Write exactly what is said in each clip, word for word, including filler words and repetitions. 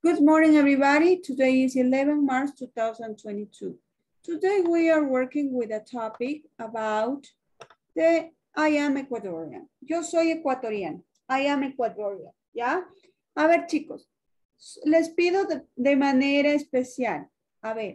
Good morning, everybody. Today is eleven March two thousand twenty-two. Today we are working with a topic about the I am Ecuadorian. Yo soy ecuatoriano. I am Ecuadorian. ¿Ya? A ver, chicos, les pido de, de manera especial. A ver,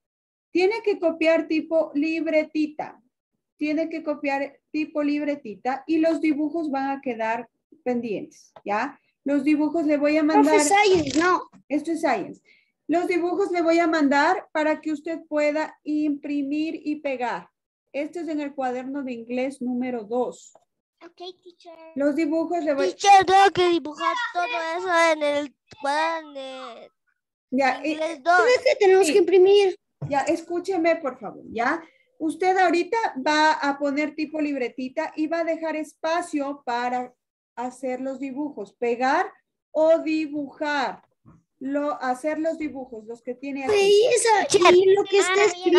tiene que copiar tipo libretita. Tiene que copiar tipo libretita y los dibujos van a quedar pendientes. ¿Ya? Los dibujos le voy a mandar. Profe, Science, no. Esto es Science. Los dibujos le voy a mandar para que usted pueda imprimir y pegar. Esto es en el cuaderno de inglés número dos. Ok, teacher. Los dibujos le voy... Teacher, tengo que dibujar todo eso en el cuaderno de Ya, inglés eh, dos. es que tenemos sí. que imprimir. Ya, escúcheme, por favor, ¿ya? Usted ahorita va a poner tipo libretita y va a dejar espacio para hacer los dibujos, pegar o dibujar. Lo, hacer los dibujos, los que tiene aquí. Sí, eso, y lo que está escrito,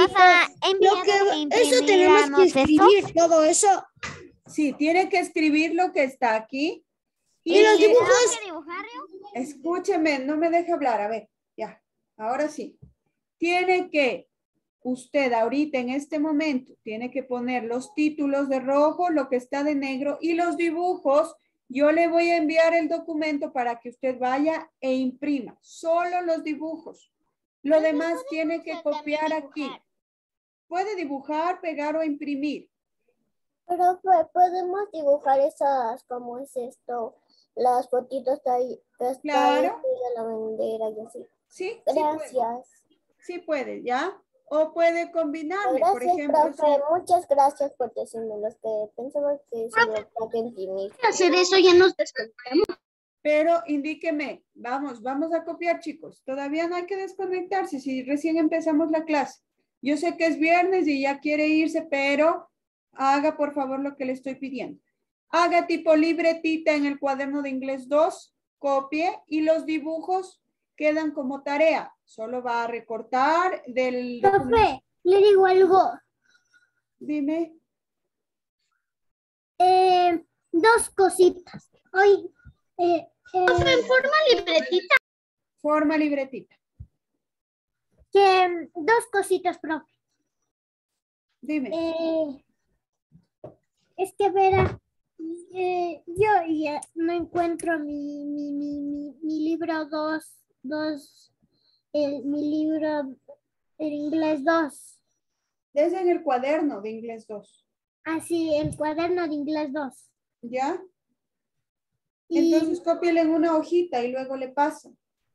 lo que, eso tenemos que escribir, esto? Todo eso. Sí, tiene que escribir lo que está aquí. Y, y los dibujos. Escúcheme, no me deje hablar, a ver, ya, ahora sí. Tiene que, usted ahorita en este momento, tiene que poner los títulos de rojo, lo que está de negro y los dibujos. Yo le voy a enviar el documento para que usted vaya e imprima. Solo los dibujos. Lo demás tiene que copiar aquí. Puede dibujar, pegar o imprimir. Pero podemos dibujar esas, ¿cómo es esto? Las fotitos de ahí. Que Claro. Está de la bandera y así. Sí, gracias. Sí puede, sí puede, ¿ya? O puede combinarme, gracias, por ejemplo. Profe, si... Muchas gracias por decirme los que pensamos que se lo que imprimir. Hacer eso ya nos desconectamos. Pero indíqueme, vamos, vamos a copiar, chicos. Todavía no hay que desconectarse si recién empezamos la clase. Yo sé que es viernes y ya quiere irse, pero haga por favor lo que le estoy pidiendo. Haga tipo libretita en el cuaderno de inglés dos, copie y los dibujos quedan como tarea. Solo va a recortar del... Profe, le digo algo. Dime. Eh, dos cositas. Hoy... Eh, eh, Profe, en forma libretita. Forma libretita. Que, dos cositas, profe. Dime. Eh, es que verá, eh, yo ya no encuentro mi, mi, mi, mi, mi libro dos, dos, el, mi libro en inglés dos. Desde en el cuaderno de inglés dos. Ah, sí, el cuaderno de inglés dos. ¿Ya? Y, entonces cópiale en una hojita y luego le pasa.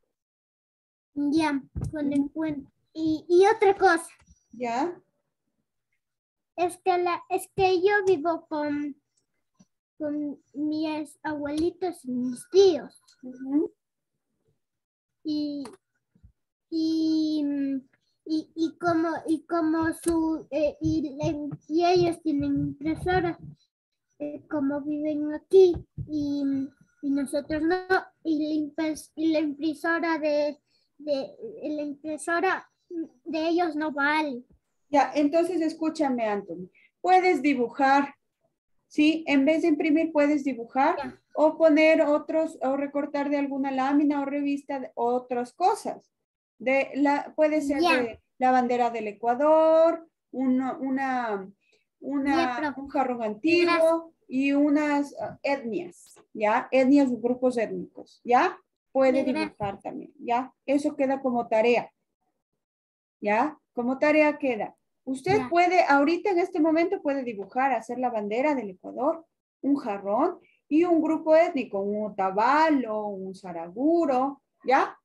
Ya, cuando uh-huh. encuentro. Y, y otra cosa. ¿Ya? Es que, la, es que yo vivo con, con mis abuelitos y mis tíos. Uh-huh. Y, y, y, y, como, y como su eh, y, y ellos tienen impresoras, eh, como viven aquí, y, y nosotros no, y la, impres, y la impresora de, de la impresora de ellos no vale. Ya, entonces escúchame, Anthony. Puedes dibujar, ¿sí? En vez de imprimir, puedes dibujar ya. O poner otros, o recortar de alguna lámina o revista de otras cosas. De la, puede ser ya. De la bandera del Ecuador, una, una, una ya, un jarrón antiguo y unas uh, etnias, ¿ya? Etnias o grupos étnicos, ¿ya? Puede ya, dibujar también, ¿ya? Eso queda como tarea, ¿ya? Como tarea queda. Usted ya. Puede, ahorita en este momento puede dibujar, hacer la bandera del Ecuador, un jarrón y un grupo étnico, un otavalo, un saraguro, ¿ya?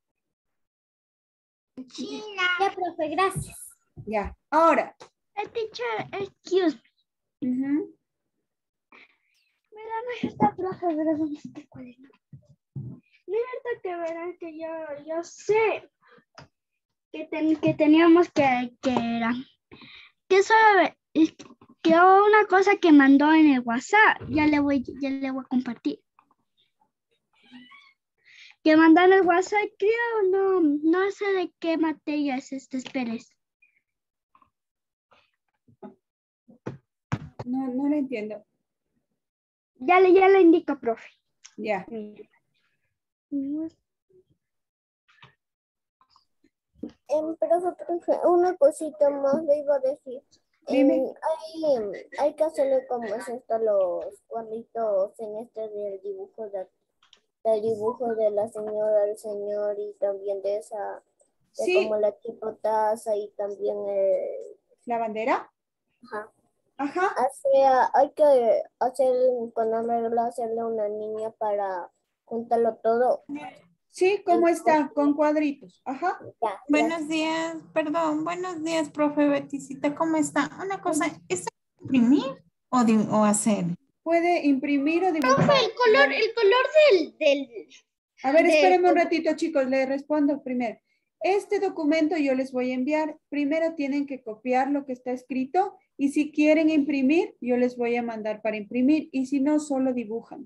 China. Ya, profe, gracias. Ya, ahora. El teacher, excuse me. Uh-huh. Mira, no está, profe, pero ¿dónde está el cuaderno? No es verdad que verán que yo, yo sé que, ten, que teníamos que, que era... Que solo que una cosa que mandó en el WhatsApp, ya le voy, ya le voy a compartir. Que mandó en el WhatsApp, creo, no, no sé de qué materia es este, esperes. No, no lo entiendo. Ya le, ya le indico, profe. Ya. Mira. em, profe, profe, una cosita más le iba a decir. Dime. Em, hay, em, hay que hacerle como es esto los cuadritos en este del dibujo de, del dibujo de la señora, el señor y también de esa, de Sí, como la tipo taza y también el, la bandera. ajá. Ajá. O sea, hay que hacer, con arreglo, hacerle a una niña para juntarlo todo. Sí, ¿cómo Y está? Con cuadritos. Ajá. ya, Buenos días, perdón, buenos días, profe Betisita, ¿cómo está? Una cosa, ¿es imprimir o, di- o hacer? Puede imprimir o dibujar. el color, el color del, del, A ver, de- espérenme un ratito, chicos, les respondo primero. Este documento yo les voy a enviar. Primero tienen que copiar lo que está escrito y si quieren imprimir, yo les voy a mandar para imprimir y si no, solo dibujan.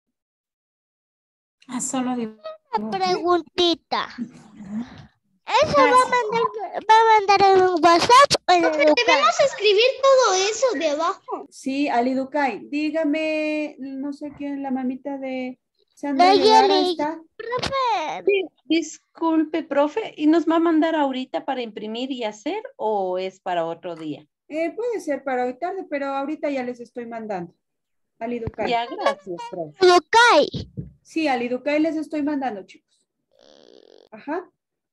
Ah, solo dibujar. preguntita. ¿Eso va a mandar, va a mandar en un WhatsApp o en el ¿Debemos escribir todo eso de abajo? Sí, Aliducay, dígame, no sé quién, la mamita de Sandra Nayeli. Guevara está. Sí, disculpe, profe, ¿y nos va a mandar ahorita para imprimir y hacer o es para otro día? Eh, puede ser para hoy tarde, pero ahorita ya les estoy mandando. Aliducay. Ya, gracias, profe. Lucay. Sí, Aliducay les estoy mandando, chicos. Ajá,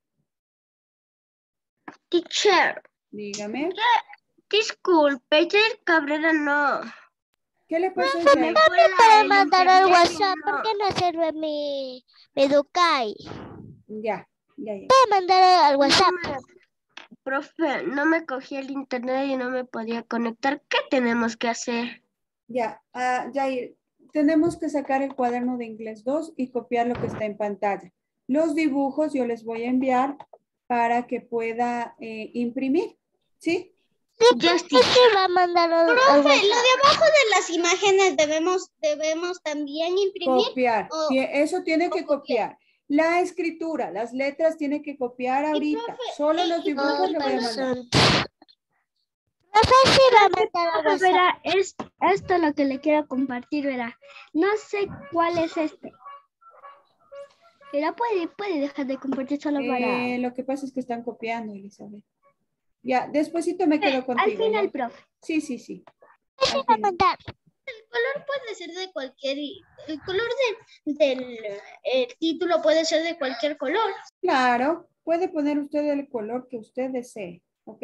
Teacher, dígame. disculpe, Jair Cabrera no. ¿Qué le pasó, Me Jay? puede mandar al WhatsApp, ¿por qué no sirve mi, mi Ducay? Ya, ya, ya. Puede mandar al WhatsApp. Profe, no me cogí el internet y no me podía conectar. ¿Qué tenemos que hacer? Ya, ah, Jair, tenemos que sacar el cuaderno de inglés dos y copiar lo que está en pantalla. Los dibujos yo les voy a enviar para que pueda eh, imprimir, ¿sí? Justin. va a mandar al, Profe, al lo de abajo de las imágenes debemos, debemos también imprimir. Copiar, o- Tie- eso tiene o que copiar. copiar. La escritura, las letras tiene que copiar ahorita. profe, Solo y- los y dibujos le voy a profe, mandar. Profe, sí va a mandar al WhatsApp. Verá, es, esto es lo que le quiero compartir, verá. No sé cuál es este. Pero puede, puede dejar de compartir solo para... Eh, lo que pasa es que están copiando, Elizabeth. Ya, despuésito me quedo Al contigo. final, ¿ya? profe. Sí, sí, sí. Sí Al va a final. mandar. El color puede ser de cualquier... El color de- del el título puede ser de cualquier color. Claro, puede poner usted el color que usted desee, ¿ok?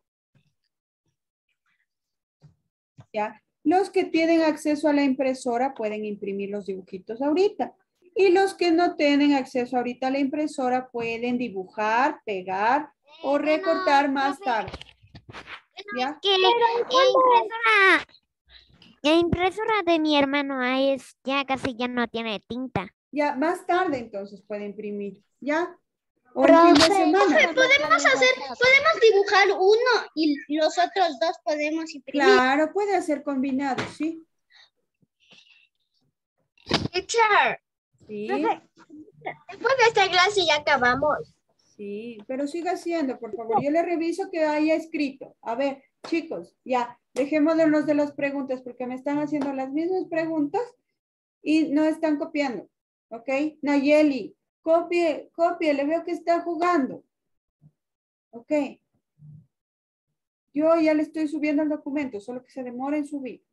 Ya. Los que tienen acceso a la impresora pueden imprimir los dibujitos ahorita. Y los que no tienen acceso ahorita a la impresora pueden dibujar, pegar o recortar más tarde. ¿Ya? Que la impresora, la impresora de mi hermano ahí es ya casi ya no tiene tinta. Ya, más tarde entonces puede imprimir. ¿Ya? O el fin de semana. Podemos hacer, podemos dibujar uno y los otros dos podemos imprimir. Claro, puede hacer combinado, ¿sí? Teacher, Sí, después de esta clase ya acabamos. sí, pero siga haciendo, por favor. Yo le reviso que haya escrito. A ver, chicos, ya, dejémonos de las preguntas porque me están haciendo las mismas preguntas y no están copiando. ¿Ok? Nayeli, copie, copie, le veo que está jugando. ¿Ok? Yo ya le estoy subiendo el documento, solo que se demora en subir.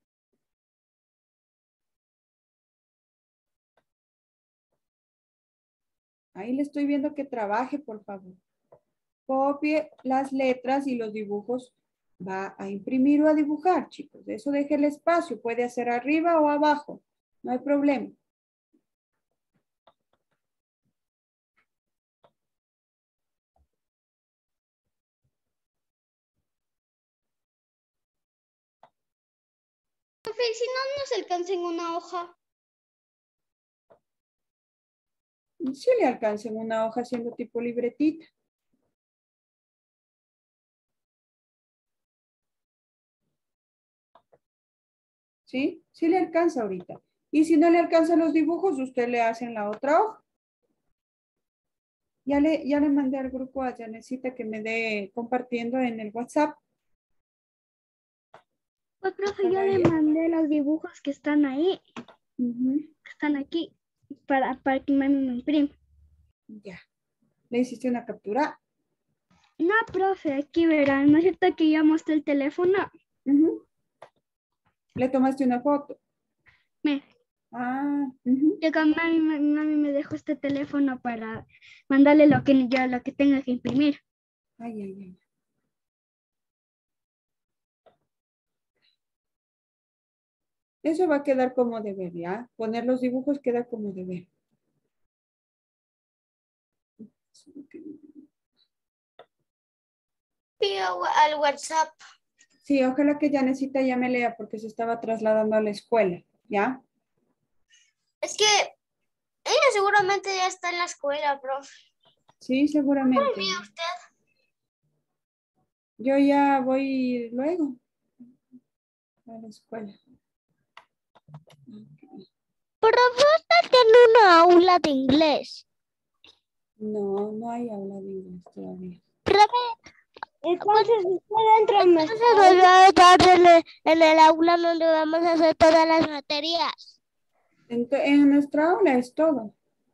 Ahí le estoy viendo que trabaje, por favor. Copie las letras y los dibujos va a imprimir o a dibujar, chicos. Eso deje el espacio. Puede hacer arriba o abajo. No hay problema. Profe, si no nos alcanza en una hoja. Si le alcancen una hoja haciendo tipo libretita. ¿Sí? Sí le alcanza ahorita. Y si no le alcanzan los dibujos, usted le hace en la otra hoja. Ya le, ya le mandé al grupo a Janecita que me dé compartiendo en el WhatsApp. Pues, profe, yo le mandé los dibujos que están ahí, Ujú. que están aquí, para, para que me me imprima. Ya. ¿Le hiciste una captura? No, profe, aquí verán, ¿no es cierto que ya mostré el teléfono? Ujú. ¿Le tomaste una foto? Me, Ah, ujú. que con mami, me- mami me dejó este teléfono para mandarle lo que yo lo que tenga que imprimir. Ay, ay, ay. Eso va a quedar como deber, ¿ya? Poner los dibujos queda como deber. Pido al WhatsApp. Sí, ojalá que Janecita ya me lea porque se estaba trasladando a la escuela, ¿ya? Es que ella seguramente ya está en la escuela, profe. Sí, seguramente. Yo ya voy luego a la escuela. Profe, usted tiene una aula de inglés. No, no hay aula de inglés todavía. Profe, entonces usted entra en Entonces nos va a estar en el, en el aula donde vamos a hacer todas las materias. En, en nuestra aula es todo.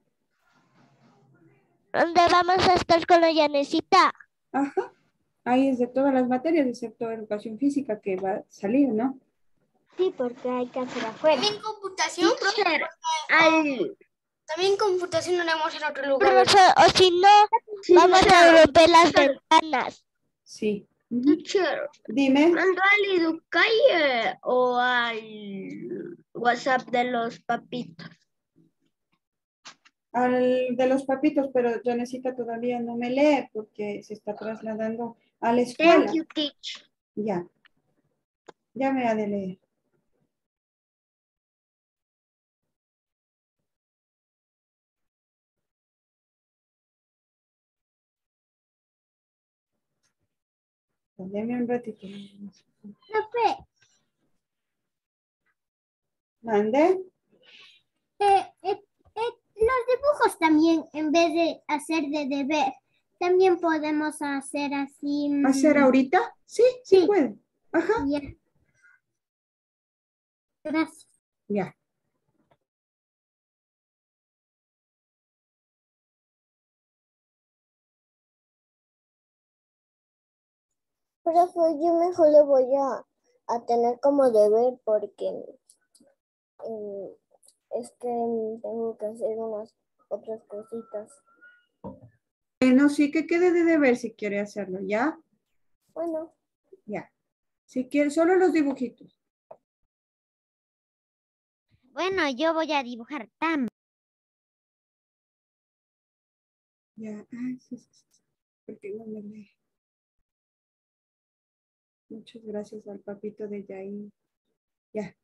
Donde vamos a estar con la Yanecita. Ajá. Ahí es de todas las materias, excepto educación física que va a salir, ¿no? Sí, porque hay que hacer afuera. También computación, profe. Al... También computación lo haremos en otro lugar. Profe, o si no, sí, vamos a romper las ventanas. Sí. Ujú. Teacher, Dime. ¿mando al Educalle o al WhatsApp de los papitos? Al de los papitos, pero Janecita todavía no me lee porque se está trasladando a la escuela. Thank you, teacher. Ya. Ya me ha de leer. Deme un ratito. Profe, ¿Mande? eh, eh, eh, los dibujos también, en vez de hacer de deber, también podemos hacer así. mm, ¿Hacer ahorita? Sí, sí, Sí. puede. Ajá. Ya. Gracias. Ya. Profe, yo mejor le voy a, a tener como deber porque mm, es que mm, tengo que hacer unas otras cositas. Bueno, sí que quede de deber si quiere hacerlo, ¿ya? Bueno, Ya. Si quiere, solo los dibujitos. bueno, yo voy a dibujar tam. Ya. Ay, sí, sí, sí. Porque no me lee. Muchas gracias al papito de Yair. Ya.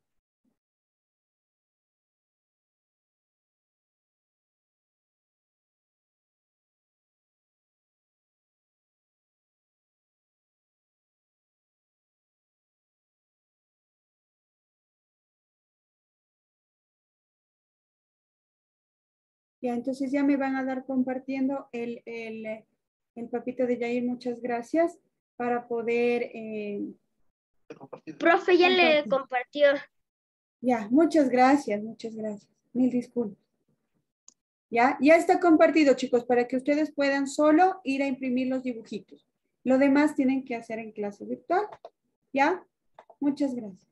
Ya, entonces ya me van a dar compartiendo el, el, eh, el papito de Yair. Muchas gracias para poder... eh, Profe, ya le compartir. compartió. Ya, muchas gracias, muchas gracias. Mil disculpas. Ya, ya está compartido, chicos, para que ustedes puedan solo ir a imprimir los dibujitos. Lo demás tienen que hacer en clase virtual. ¿Ya? Muchas gracias.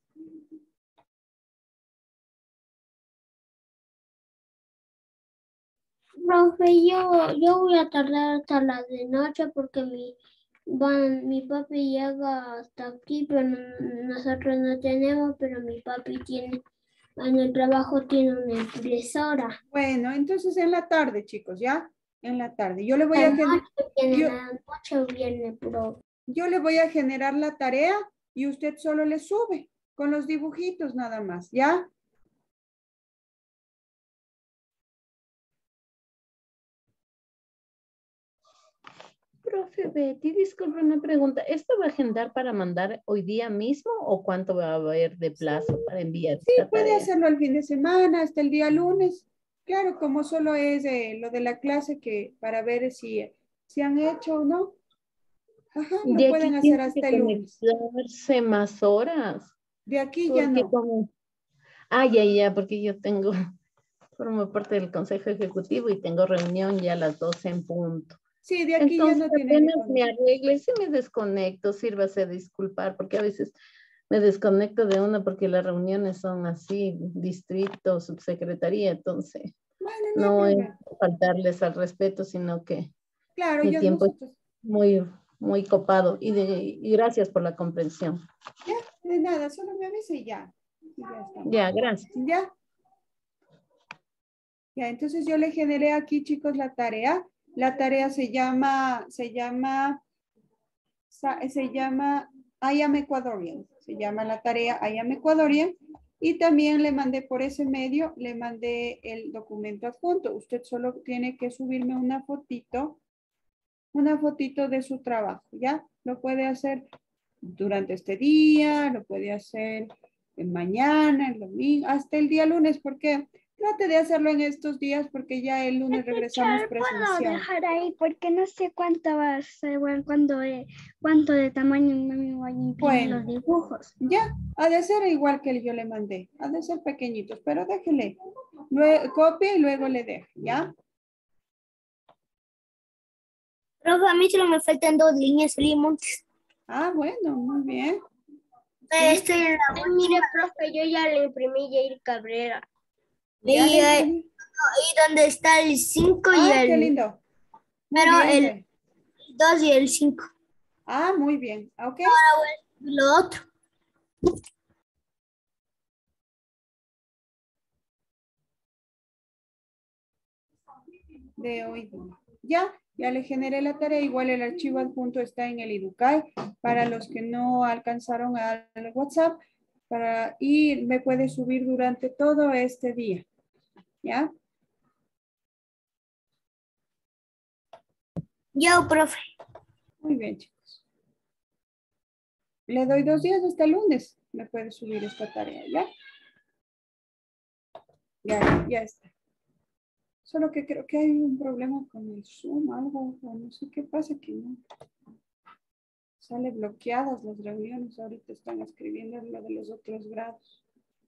Profe, yo, yo voy a tardar hasta la de noche porque mi, van, mi papi llega hasta aquí, pero no- nosotros no tenemos, pero mi papi tiene, en el trabajo tiene una impresora. Bueno, entonces en la tarde, chicos, ¿ya? En la tarde. Yo le voy La a, gen- noche viene, yo, la noche viene, profe. yo le voy a generar la tarea y usted solo le sube con los dibujitos nada más, ¿ya? Profe Betty, disculpe una pregunta. ¿Esto va a agendar para mandar hoy día mismo o cuánto va a haber de plazo para enviar Sí, esta puede tarea? hacerlo el fin de semana, hasta el día lunes. Claro, como solo es eh, lo de la clase que para ver si, si han hecho o no. Ajá, lo De pueden aquí hacer tiene que hasta el lunes. conectarse más horas. De aquí ya Porque no. como... Ah, ya, ya, porque yo tengo, formo parte del Consejo Ejecutivo y tengo reunión ya a las doce en punto. Sí, de aquí Entonces, ya no tiene apenas ni me conexión. arregle, si me desconecto, sírvase a disculpar, porque a veces me desconecto de una porque las reuniones son así, distrito, subsecretaría, entonces Bueno, no hay no es problema. faltarles al respeto, sino que Claro, mi ya tiempo es nosotros. muy, muy copado y, de, y gracias por la comprensión. Ya, de nada, solo me avisa y ya. Y ya está. Ya, gracias. Ya. Ya, entonces yo le generé aquí, chicos, la tarea. La tarea se llama, se llama, sa- se llama I am Ecuadorian. Se llama la tarea I am Ecuadorian. Y también le mandé por ese medio, le mandé el documento adjunto. Usted solo tiene que subirme una fotito, una fotito de su trabajo, ¿ya? Lo puede hacer durante este día, lo puede hacer en mañana, el domingo, hasta el día lunes, porque trate de hacerlo en estos días porque ya el lunes regresamos Teacher, puedo presencial. dejar ahí porque no sé cuánto va a ser, bueno, cuánto, de, cuánto de tamaño me voy a imprimir Bueno. los dibujos. Ya, ha de ser igual que el yo le mandé, ha de ser pequeñitos, pero déjele, Lue- copie y luego le deje, ¿ya? Profe, a mí solo me faltan dos líneas, limón. Ah, bueno, muy bien. Estoy en la última. Mire, profe, yo ya le imprimí Jair Cabrera. Ya Y le ahí, imprimí. ahí donde está el cinco y Ah, qué el lindo. Muy pero bien, el- Jair. dos y el cinco. Ah, muy bien, ok. Lo otro. De hoy. Ya, ya le generé la tarea. Igual el archivo adjunto está en el Educay. Para los que no alcanzaron al WhatsApp, para, y me puede subir durante todo este día. ¿Ya? Yo, profe. Muy bien, chicos. Le doy dos días hasta el lunes. Me puede subir esta tarea, ¿ya? Ya, ya está. Solo que creo que hay un problema con el Zoom, algo, o no sé qué pasa que no. Sale bloqueadas las reuniones. Ahorita están escribiendo lo de los otros grados.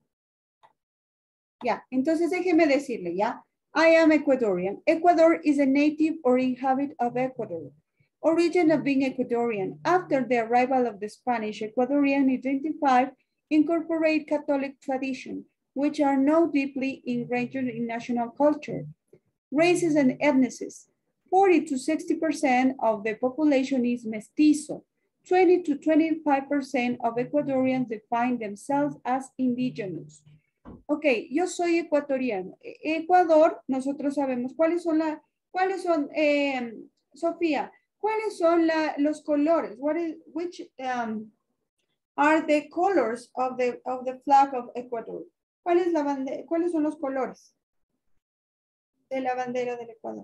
Ya, entonces déjeme decirle, ya. I am Ecuadorian. Ecuador is a native or inhabit of Ecuador. Origin of being Ecuadorian. After the arrival of the Spanish, Ecuadorian identified incorporate Catholic tradition, which are now deeply ingrained in national culture. Races and ethnicities. forty to sixty percent of the population is mestizo. twenty to twenty-five percent of Ecuadorians define themselves as indigenous. Ok, yo soy ecuatoriano. Ecuador, nosotros sabemos cuáles son la, cuáles son, eh, Sofía, cuáles son la, los colores. What is, which um, are the colors of the, of the flag of Ecuador? ¿Cuál es la bandera, ¿Cuáles son los colores de la bandera del Ecuador?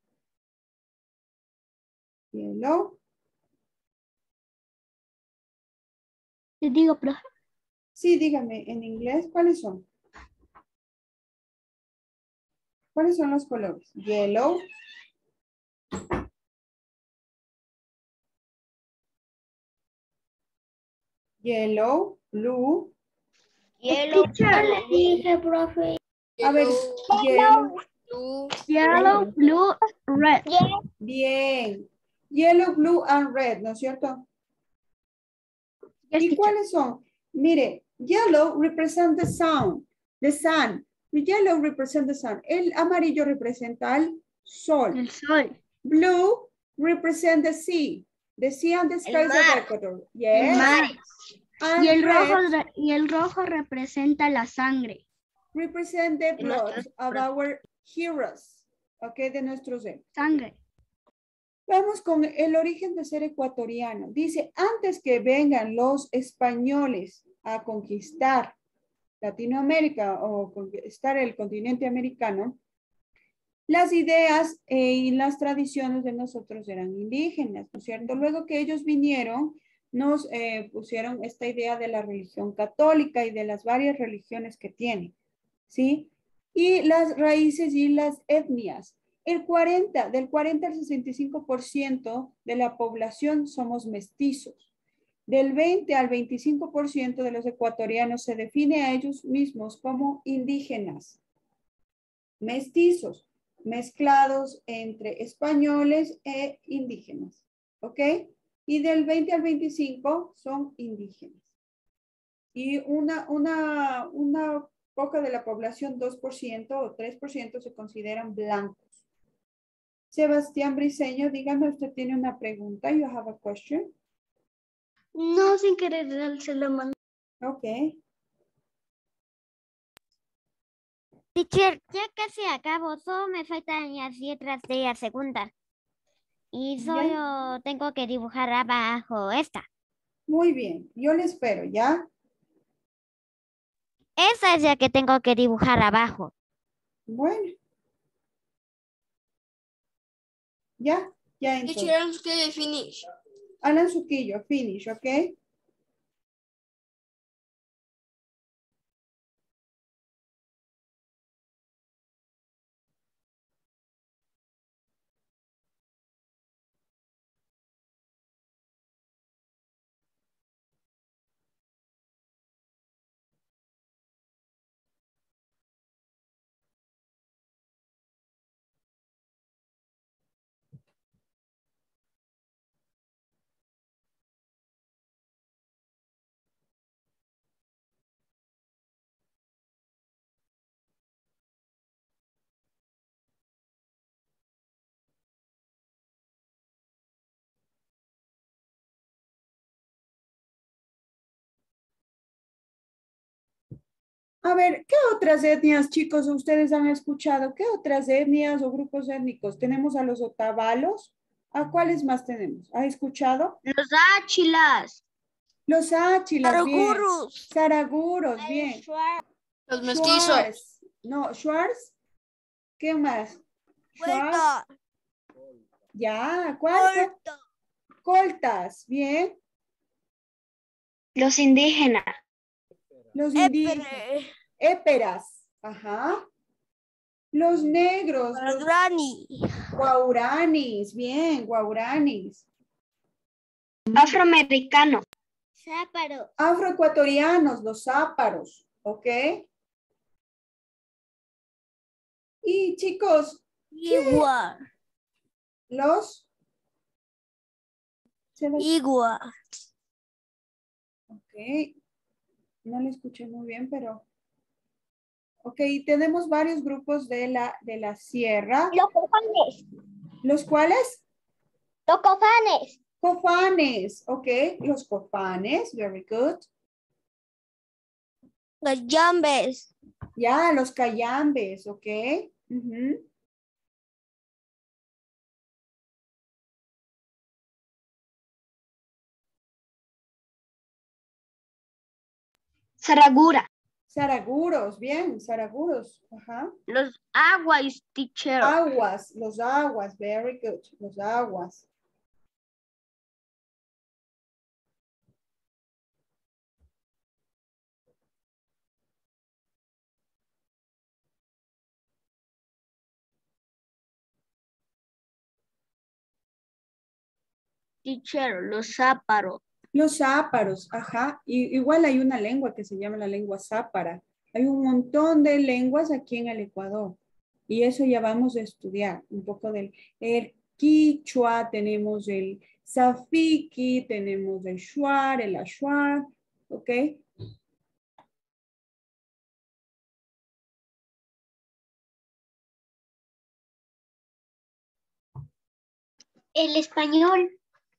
Yellow. Les digo, profe. Sí, dígame en inglés, ¿cuáles son? ¿Cuáles son los colores? Yellow. Yellow, blue. Hielo. Le dije, profe. A ver, yellow. Yellow, blue, red. Bien. Yellow, blue, and red, ¿no es cierto? Yes, ¿Y teacher. cuáles son? Mire, yellow represent the sun, the sun. The yellow represent the sun. El amarillo representa al sol. El sol. Blue represent the sea. The sea and the skies of mar. Ecuador. El Yes. mar. And Y el, rojo, red re- y el rojo representa la sangre. represent the De blood nuestros- of our heroes. Ok, de nuestros héroes. Sangre. Vamos con el origen de ser ecuatoriano. Dice, antes que vengan los españoles a conquistar Latinoamérica o conquistar el continente americano, las ideas eh, y las tradiciones de nosotros eran indígenas, ¿no es cierto? Luego que ellos vinieron, nos eh, pusieron esta idea de la religión católica y de las varias religiones que tiene, ¿sí? Y las raíces y las etnias. El cuarenta, del cuarenta al sesenta y cinco por ciento de la población somos mestizos. Del veinte al veinticinco por ciento de los ecuatorianos se define a ellos mismos como indígenas. Mestizos. mezclados entre españoles e indígenas, ¿ok? Y del veinte al veinticinco son indígenas. Y una, una, una poca de la población, dos por ciento o tres por ciento, se consideran blancos. Sebastián Briceño, dígame, usted tiene una pregunta. You have a question? No, sin querer se lo mandé. Ok. Teacher, ya casi acabo, solo me faltan las letras de la segunda. Y solo Ya. tengo que dibujar abajo esta. Muy bien, yo le espero, ¿ya? Esa es la que tengo que dibujar abajo. Bueno. Ya, ya entonces. Teacher, que finish. Alan Suquillo, finish, ¿ok? A ver, ¿qué otras etnias, chicos, ustedes han escuchado? ¿Qué otras etnias o grupos étnicos? Tenemos a los otavalos. ¿A cuáles más tenemos? ¿Ha escuchado? Los áchilas. Los áchilas, bien. Saraguros. Saraguros, bien. Los mestizos. Schwarz. No, Schwarz. ¿Qué más? Schwarz. Ya, ¿cuál? cuál? Coltas, bien. Los indígenas. Los indígenas. Éperas. Ajá. Los negros. Los Guarani. guauranis. Bien, guauranis. Afroamericanos. Záparo. Afroecuatorianos, los záparos. ¿Ok? Y chicos, Igua. los... ¿Se los- Igua. Ok. No le escuché muy bien, pero... Ok, tenemos varios grupos de la, de la sierra. Los cofanes. ¿Los cuales? Los cofanes. Cofanes, ok. Los cofanes, very good. Los yambes. Ya, los cayambes, ok. Ujú. Saragura. Saraguros, bien, saraguros. Ajá. Los aguas, teacher. Aguas, los aguas, very good. Los aguas. Teacher, los záparos. Los záparos, ajá. Y, igual hay una lengua que se llama la lengua zápara. Hay un montón de lenguas aquí en el Ecuador. Y eso ya vamos a estudiar. Un poco del el quichua, tenemos el safiqui, tenemos el shuar, el ashuar, ¿ok? El español.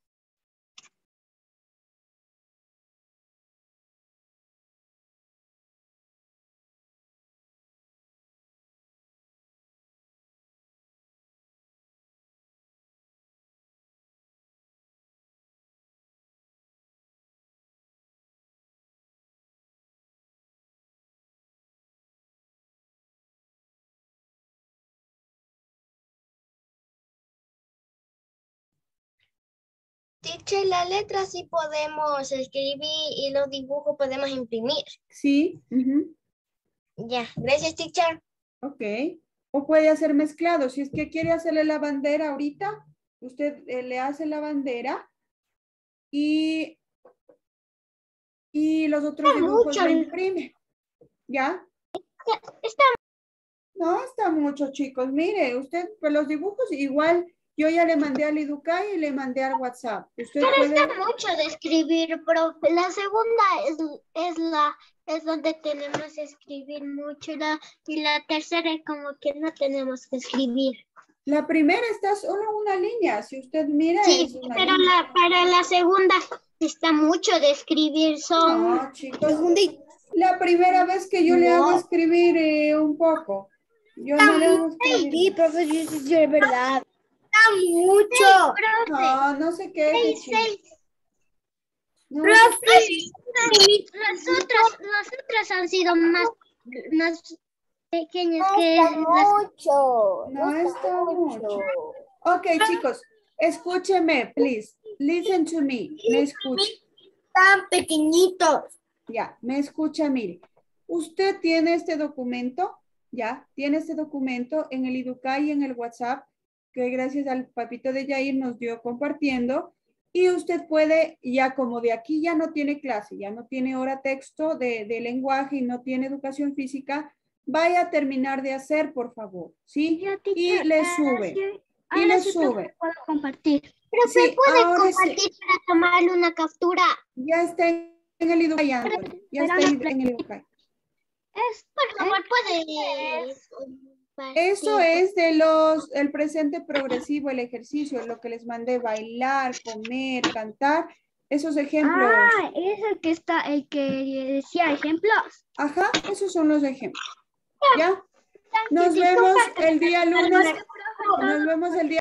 Teacher, la letra sí podemos escribir y los dibujos podemos imprimir. Sí, ujú, Ya, gracias, teacher. ok. O puede hacer mezclado. Si es que quiere hacerle la bandera ahorita, usted eh, le hace la bandera y, y los otros Está dibujos mucho. le imprime. ¿Ya? Está No, está mucho, chicos. Mire, usted, pues los dibujos igual yo ya le mandé al Educay y le mandé al WhatsApp. Usted Pero puede... está mucho de escribir, profe. La segunda es, es la es donde tenemos que escribir mucho y la, y la tercera es como que no tenemos que escribir. La primera está solo una línea. Si usted mira, Sí, es una pero línea. la, para la segunda está mucho de escribir. Son No, chicos. La primera vez que yo le hago escribir eh, un poco. Yo no le hago escribir. Sí, profe, sí, sí, sí, es verdad. mucho. Profe, No, no se queje, seis, chicos. seis. No, Las otras, las otras han sido más, más pequeñas que las... no está mucho. Ok, chicos, escúcheme, please. Listen to me. Me escucha. Tan pequeñitos. Ya, me escucha, mire. Usted tiene este documento, ya, tiene este documento en el Educay y en el WhatsApp, que gracias al papito de Yair nos dio compartiendo. Y usted puede, ya como de aquí ya no tiene clase, ya no tiene hora texto de, de lenguaje y no tiene educación física, vaya a terminar de hacer, por favor, ¿sí? Y le sube, y le sube. Puedo compartir. Pero Sí, se puede ahora compartir sí. para tomarle una captura. Ya está en el Educay, Anthony, ya está en en el Educay. Es, Por favor, puede compartir. Eso es de los, el presente progresivo, el ejercicio, lo que les mandé, bailar, comer, cantar, esos ejemplos. ah, es el que está, el que decía ejemplos. Ajá, esos son los ejemplos. ¿Ya? Nos vemos el día lunes. Nos vemos el día